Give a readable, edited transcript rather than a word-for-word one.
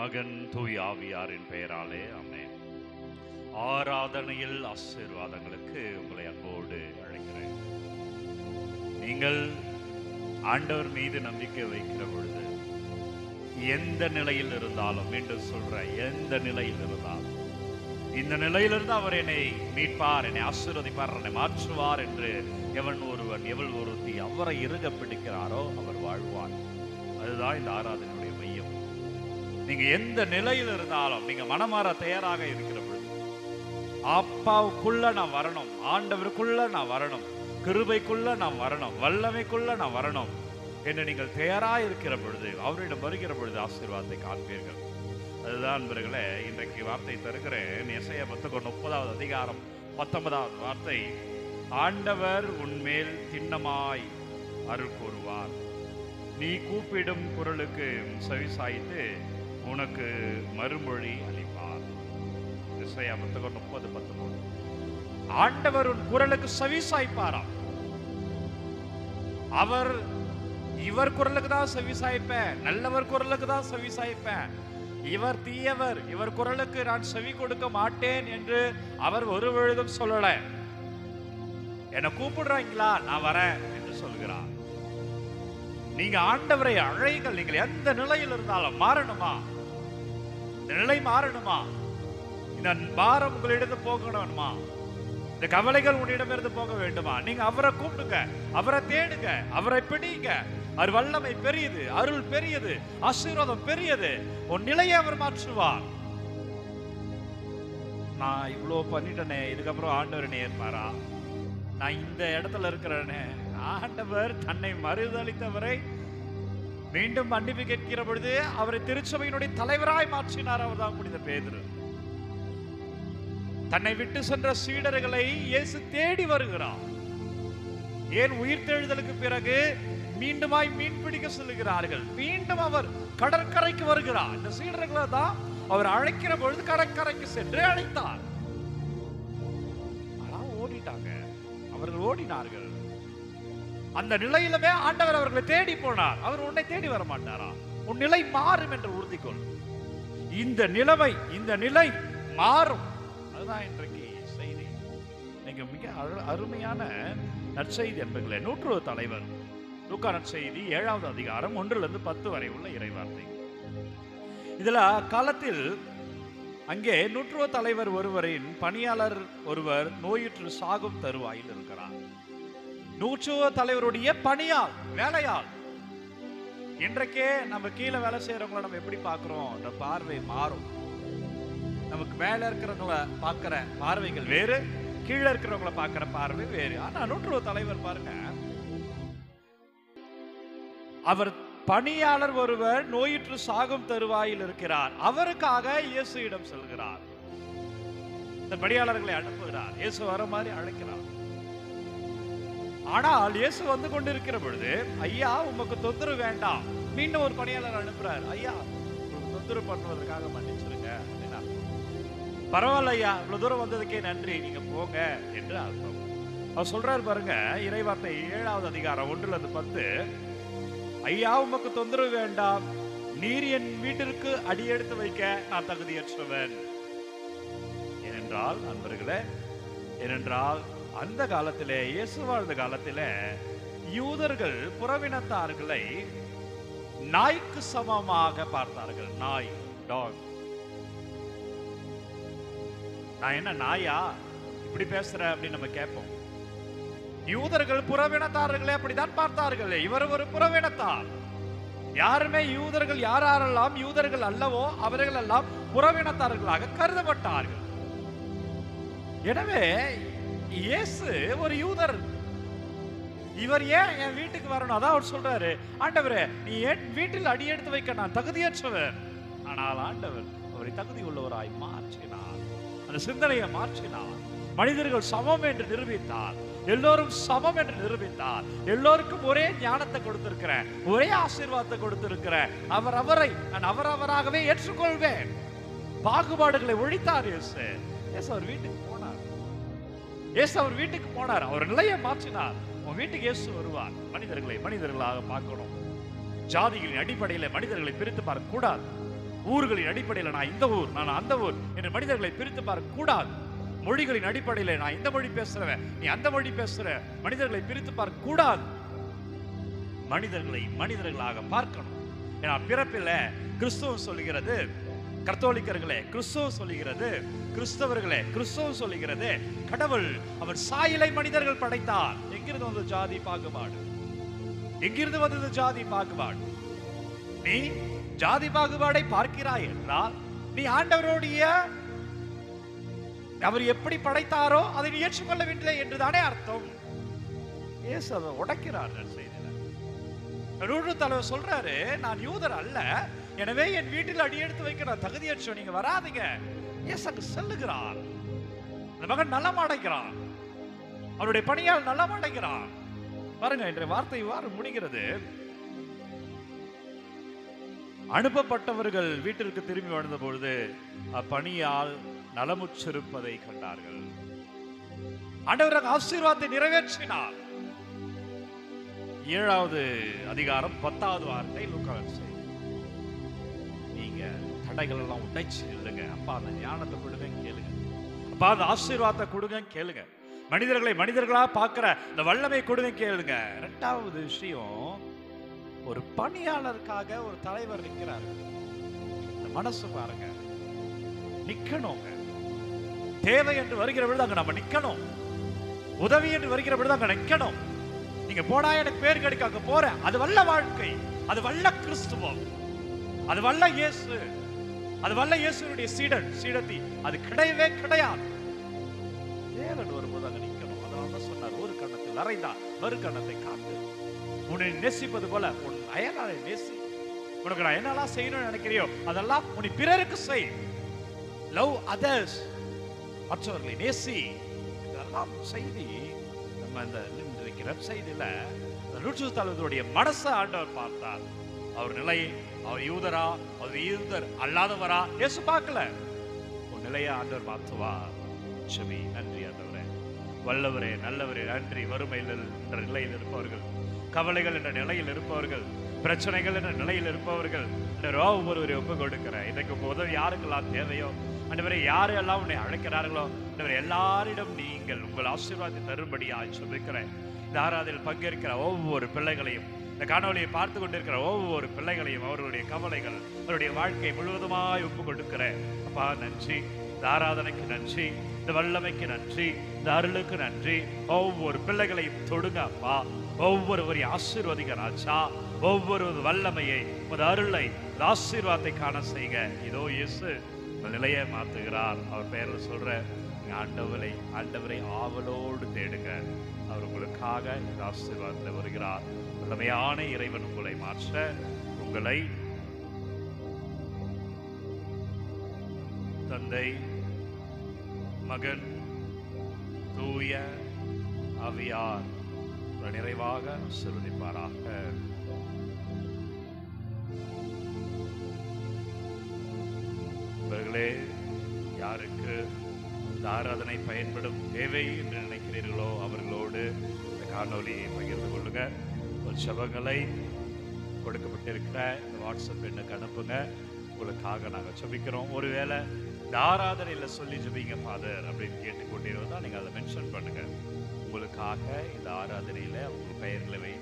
மகன் தூய் ஆவியாரின் பெயராலே ஆமென். ஆராதனையில் ஆசீர்வாதங்களுக்கு உங்களை அன்போடு அழைக்கிறேன். நீங்கள் ஆண்டவர் மீது நம்பிக்கை வைக்கிற பொழுது எந்த நிலையில் இருந்தாலும், மீண்டும் சொல்றேன், எந்த நிலையில் இருந்தாலும், இந்த நிலையிலிருந்து அவர் என்னை மீட்பார், என்னை ஆசீர்வதிப்பார், என்னை மாற்றுவார் என்று எவன் ஒருவன் எவள் ஒருத்தி அவரை இறுக பிடிக்கிறாரோ அவர் வாழ்வார். அதுதான் இந்த ஆராதனையுடைய மையம். நீங்க எந்த நிலையில் இருந்தாலும், நீங்க மனமாற தயாராக இருக்கிற பொழுது, அப்பாவுக்குள்ள நான் வரணும், ஆண்டவருக்குள்ள நான் வரணும், கிருபைக்குள்ள நான் வரணும், வல்லமைக்குள்ள நான் வரணும் என்று நீங்கள் தயாராக இருக்கிற பொழுது, அவரிடம் வருகிற பொழுது ஆசீர்வாதத்தை காண்பீர்கள். அதுதான் நண்பர்களே, இன்றைக்கு வார்த்தை தருகிறேன். எசையா 30வது அதிகாரம் 19வது வார்த்தை. ஆண்டவர் உன்மேல் திண்ணமாய் அருள் கூறுவார், நீ கூப்பிடும் குரலுக்கு செவிசாய்த்து உனக்கு மறுமொழி அளிப்பார். எசையா 30:19. ஆண்டவர் உன் குரலுக்கு செவிசாய்ப்பாராம். அவர் இவர் குரலுக்கு தான் செவிசாய்ப்பேன், நல்லவர் குரலுக்கு தான் செவிசாய்ப்பேன், இவர் தீயவர், இவர் குரலுக்கு நான் செவி கொடுக்க மாட்டேன் என்று அவர் ஒரு பொழுதும் சொல்லல. என்ன கூப்பிடுறாங்களா, நான் வரேன் என்று சொல்கிறார். நீங்க ஆண்டவரை அழைங்கள். நீங்கள் எந்த நிலையில் இருந்தாலும் மாறணுமா? இந்த நிலை மாறணுமா? இந்த பாரம் உங்களிடம் போகணுமா? இந்த கவலைகள் உன்னிடமிருந்து போக வேண்டுமா? நீங்க அவரை கூப்பிடுங்க, அவரை தேடுங்க, அவரை பிடிங்க. அவர் வல்லமை பெரியது, அருள் பெரியது, ஆசீர்வாதம் பெரியது. உன் நிலையை அவர் மாற்றுவார். நான் இவ்வளோ பண்ணிட்டேனே, இதுக்கப்புறம் ஆண்டவர் என்னை ஏற்பாரா? நான் இந்த இடத்துல இருக்கிறேனே. ஆண்டவர் தன்னை மறுதளித்தவரை மீண்டும் மன்னிப்பு கேட்கிற பொழுது அவரை திருச்சபையினுடைய தலைவராய் மாற்றினார். அவர் தான் புனித பேதுரு. தன்னை விட்டு சென்ற சீடர்களை இயேசு தேடி வருகிறார். ஏன் உயிர்த்தெழுதலுக்கு பிறகு மீண்டுமாய் மீன் பிடிக்க செல்கிறார்கள். மீண்டும் அவர் கடற்கரைக்கு வருகிறார். இந்த சீடர்களை தான் அவர் அழைக்கிற பொழுது கடற்கரைக்கு சென்று அழைத்தார். ஆனால் ஓடிட்டாங்க, அவர்கள் ஓடினார்கள். அந்த நிலையிலுமே ஆண்டவர் அவர்களை தேடி போனார். அவர் உன்னை தேடி வர மாட்டாரா? உன் நிலை மாறும் என்று உறுதி கொள். இந்த நிலைமை, இந்த நிலை மாறும். அதுதான் இன்றைக்கு செய்தி. நீங்க மிக அருமையான நற்செய்தி என்பர்களே. 100 தலைவர் லூக்கா நற்செய்தி 7வது அதிகாரம் 1 - 10 வரை உள்ள இறைவார்த்தை. இதுல காலத்தில் அங்கே 100 தலைவர் ஒருவரின் பணியாளர் ஒருவர் நோயுற்று சாகும் தருவாயில் இருக்கிறார். 100 தலைவருடைய பணியாள், வேலையாள். இன்றைக்கே நம்ம கீழே வேலை செய்யறவங்களை நம்ம எப்படி பார்க்கிறோம்? அந்த பார்வை மாறும். நமக்கு மேல இருக்கிறவங்களை பார்க்கிற பார்வைகள் வேறு, கீழே இருக்கிறவங்களை பார்க்கிற பார்வை வேறு. ஆனா 100 தலைவர் பாருங்க, அவர் பணியாளர் ஒருவர் நோயுற்று சாகும் தருவாயில் இருக்கிறார். அவருக்காக இயேசுவிடம் செல்கிறார். இந்த பணியாளர்களை அனுப்புகிறார். இயேசு வர மாதிரி அழைக்கிறார். ஆனால் இயேசு வந்து கொண்டிருக்கிற பொழுது, ஐயா உமக்கு தொந்தரவு வேண்டாம். மீண்டும் ஒரு பணியாளர் அனுப்புறார். ஐயா உங்களுக்கு தொந்தரவு பண்ணுவதற்காக மன்னிச்சிருங்க அப்படின்னா, பரவாயில்ல ஐயா, இவ்வளவு தூரம் வந்ததுக்கே நன்றி, நீங்க போங்க என்று அர்த்தம். அவர் சொல்றாரு பாருங்க, இறைவார்த்தை 7வது அதிகாரம் 1 - 10. ஐயா உமக்கு தொந்தரவு வேண்டாம், நீர் என் வீட்டிற்கு அடியெடுத்து வைக்க நான் தகுதியற்றவன். ஏனென்றால் நண்பர்களே, ஏனென்றால் அந்த காலத்திலே, இயேசு வாழ்ந்த காலத்திலே, யூதர்கள் புறவினத்தார்களை நாய்க்கு சமமாக பார்த்தார்கள். நாய், டாக். நான் என்ன நாயா இப்படி பேசுற அப்படின்னு நம்ம கேட்போம். யூதர்கள் புறவினத்தார்களை அப்படித்தான் பார்த்தார்கள். இவர் ஒரு புறவினத்தார். யாருமே யூதர்கள் யாரெல்லாம் யூதர்கள் அல்லவோ அவர்கள் எல்லாம் புறவினத்தார்களாக கருதப்பட்டார்கள். எனவே இயேசு ஒரு யூதர். இவர் ஏன் என் வீட்டுக்கு வரணும்? அதான் அவர் சொல்றாரு, ஆண்டவரே நீ என் வீட்டில் அடியெடுத்து வைக்க நான் தகுதியற்றவர். ஆனால் ஆண்டவர் அவரை தகுதி உள்ளவராய் மாற்றினார். அந்த சிந்தனையை மாற்றினார். மனிதர்கள் சமம் என்று நிரூபித்தார். எல்லோரும் சமம் என்று நிரூபித்தார். எல்லோருக்கும் ஒரே ஞானத்தை கொடுத்திருக்கிறேன், ஒரே ஆசீர்வாதத்தை கொடுத்திருக்கிறேன். அவரை நான் அவரவராகவே ஏற்றுக்கொள்வேன். பாகுபாடுகளை ஒழித்தார் இயேசு. இயேசு அவர் வீட்டுக்கு போனார். இயேசு அவர் வீட்டுக்கு போனார். அவர் நிலையை மாற்றினார். உன் வீட்டுக்கு இயேசு வருவார். மனிதர்களை மனிதர்களாக பார்க்கணும். ஜாதிகளின் அடிப்படையில் மனிதர்களை பிரித்து பார்க்க கூடாது. ஊர்களின் அடிப்படையில் நான் இந்த ஊர், நான் அந்த ஊர் என்று மனிதர்களை பிரித்து பார்க்க கூடாது. மொழிகளின் அடிப்படையில் நான் இந்த மொழி பேசுறவன், நீ அந்த மொழி பேசுற, மனிதர்களை பிரித்து பார்க்க கூடாது. மனிதர்களை மனிதர்களாக பார்க்கணும். ஏன்னா பிறப்பில் கிறிஸ்துவம் சொல்லுகிறது, கத்தோலிக்கர்களே கிறிஸ்துவம் சொல்லுகிறது, கிறிஸ்தவர்களே கிறிஸ்துவம் சொல்லுகிறது, கடவுள் அவர் சாயலை மனிதர்கள் படைத்தார். எங்கிருந்து வந்தது ஜாதி பாகுபாடு? எங்கிருந்து வந்தது ஜாதி பாகுபாடு? நீ ஜாதி பாகுபாடை பார்க்கிறாய் என்றால் நீ ஆண்டவருடைய அவர் எப்படி படைத்தாரோ அதை நீ ஏற்றுக்கொள்ளவில்லை என்றுதானே அர்த்தம். இயேசு அதை உடைக்கிறார் செய்தியில. தலைவர் சொல்றாரு, நான் யூதர் அல்ல, எனவே என் வீட்டில் அடி எடுத்து வைக்கிற தகுதியற்ற நீங்க வராதீங்க. இயேசு அங்கு செல்லுகிறார். அந்த மகன் நலம் அடைகிறான், அவருடைய பணியால் நலம் அடைகிறான். பாருங்க, இன்றைய வார்த்தை இவ்வாறு முடிகிறது. அனுப்பப்பட்டவர்கள் வீட்டிற்கு திரும்பி வந்த பொழுது அப்பணியால் நலமுற்றிருப்பதை கண்டார்கள். ஆண்டவர் ஆசீர்வாதத்தை நிறைவேற்றினார். 7வது அதிகாரம் 10வது வார்த்தை லூக்காஸ். நீங்க தடைகள் எல்லாம் உடைச்சு இல்லைங்க, அப்பா அந்த ஞானத்தை கொடுங்க கேளுங்க, அப்பா அந்த ஆசீர்வாதத்தை கொடுங்க கேளுங்க, மனிதர்களை மனிதர்களா பார்க்கிற இந்த வல்லமை கொடுங்க கேளுங்க. 2வது விஷயம், ஒரு பணியாளருக்காக ஒரு தலைவர் நிற்கிறாரு. இந்த மனசு பாருங்க, நிக்கணுங்க. தேவை என்று வருகிற பொழுது அங்க நம்ம நிக்கணும். உதவி என்று வருகிற பொழுது அங்க நிக்கணும். நீங்க போனா எனக்கு பேர் கிடைக்க அங்க போறேன், அது வல்ல வாழ்க்கை, அது வல்ல கிறிஸ்துவம், அது வல்ல இயேசு, அது வல்ல இயேசுடைய சீடன் சீடத்தி, அது கிடையவே கிடையாது. தேவன் வரும்போது அங்க நிக்கணும். அதனால சொன்னார், ஒரு கண்ணத்தில் அறைந்தான் மறு கண்ணத்தை காட்டு. உன்னை நேசிப்பது போல உன் அயலாரை நேசி. உனக்கு நான் என்னெல்லாம் செய்யணும்னு நினைக்கிறியோ அதெல்லாம் உன்னை பிறருக்கு செய். லவ் அதர்ஸ், மற்றவர்களை நேசி. இதெல்லாம் செய்தி நம்ம இந்த இன்றைக்கு செய்தியில தலைவருடைய மனசை ஆண்டவர் பார்த்தார். அவர் நிலையை, அவர் யூதரா, அவர் யூதர் அல்லாதவரா இயேசு பார்க்கல. உன் நிலையை ஆண்டவர் மாற்றுவார். செவி. நன்றி ஆண்டவரே, வல்லவரே, நல்லவரே, நன்றி. வறுமையில் என்ற நிலையில் இருப்பவர்கள், கவலைகள் என்ற நிலையில் இருப்பவர்கள், பிரச்சனைகள் என்ற நிலையில் இருப்பவர்கள் ஒவ்வொருவரை ஒப்பு கொடுக்கிறேன். இன்றைக்கு உதவி யாருக்கெல்லாம் தேவையோ ஆண்டவரே, யாரெல்லாம் உன்னை அழைக்கிறார்களோ ஆண்டவரே, எல்லாரிடம் நீங்கள் உங்கள் ஆசீர்வாதத்தை தரும்படியாய் சொல்லிக்கிறேன். இந்த ஆராதனையில் பங்கேற்கிற ஒவ்வொரு பிள்ளைகளையும், இந்த காணொலியை பார்த்து கொண்டிருக்கிற ஒவ்வொரு பிள்ளைகளையும், அவர்களுடைய கவலைகள், அவருடைய வாழ்க்கை முழுவதுமாய் ஒப்பு கொடுக்கிறேன். அப்பா நன்றி, இந்த ஆராதனைக்கு நன்றி, இந்த வல்லமைக்கு நன்றி, இந்த அருளுக்கு நன்றி. ஒவ்வொரு பிள்ளைகளையும் தொடுங்க அப்பா, ஒவ்வொருவரையும் ஆசீர்வதிங்க ராஜா. ஒவ்வொரு வல்லமையை, ஒரு அருளை, ஆசீர்வாதத்தை காண செய்க. இதோ இயேசு நிலையை மாத்துகிறார். அவர் பெயர்ல சொல்ற, ஆண்டவரை ஆவலோடு தேடுங்க. அவர் உங்களுக்காக இந்த ஆசீர்வாதத்தில் வருகிறார். வல்லமையான இறைவன் உங்களை மாற்ற, உங்களை தந்தை, மகன், தூய ஆவியார் நிறைவாக ஆசீர்வதிப்பாராக. இவர்களே, யாருக்கு இந்த ஆராதனை பயன்படும் தேவை என்று நினைக்கிறீர்களோ அவர்களோடு இந்த காணொலியை பகிர்ந்து கொள்ளுங்க. ஒரு ஜெபங்களை கொடுக்கப்பட்டிருக்கிற இந்த வாட்ஸ்அப் எண்ணுக்கு அனுப்புங்க. உங்களுக்காக நாங்கள் ஜெபிக்கிறோம். ஒருவேளை இந்த ஆராதனையில் சொல்லி ஜெபிங்க ஃபாதர் அப்படின்னு கேட்டுக்கொண்டிருந்தால் நீங்கள் அதை மென்ஷன் பண்ணுங்க. உங்களுக்காக இந்த ஆராதனையில் உங்கள் பெயர்களை